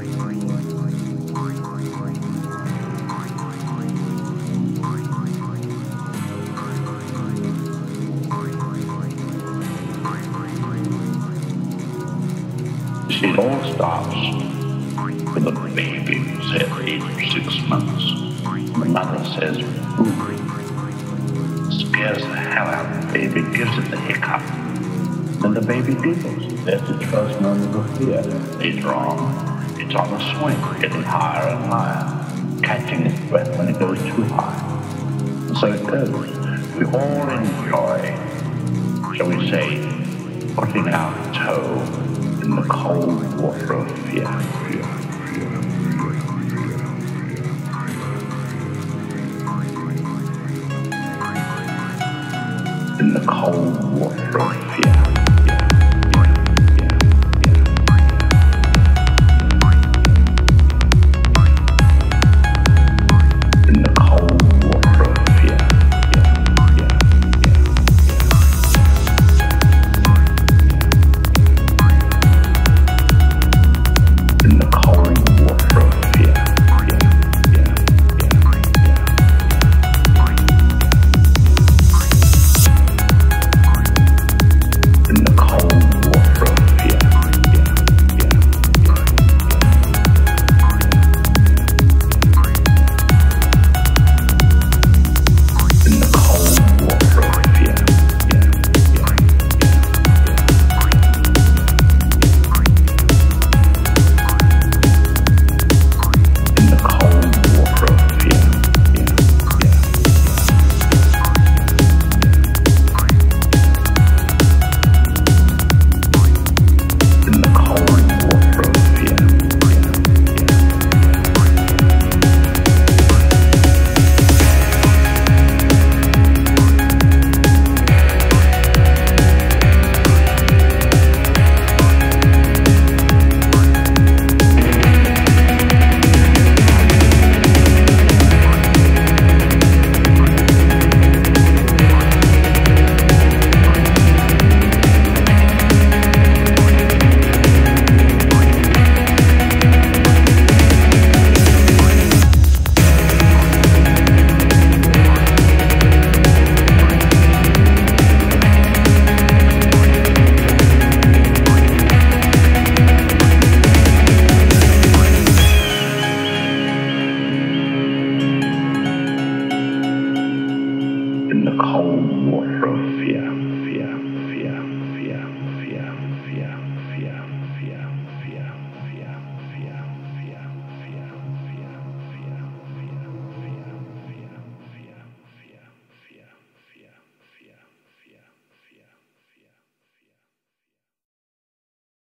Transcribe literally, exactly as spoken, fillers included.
It all starts with a baby who's at the age of six months. The mother says, ooh, scares the hell out of the baby, gives it the hiccup. And the baby giggles. That's its first moment of fear. Later on, it's on a swing, getting higher and higher, catching its breath when it goes too high. And so it goes. We all enjoy, shall we say, putting our toe in the cold water of fear. In the cold water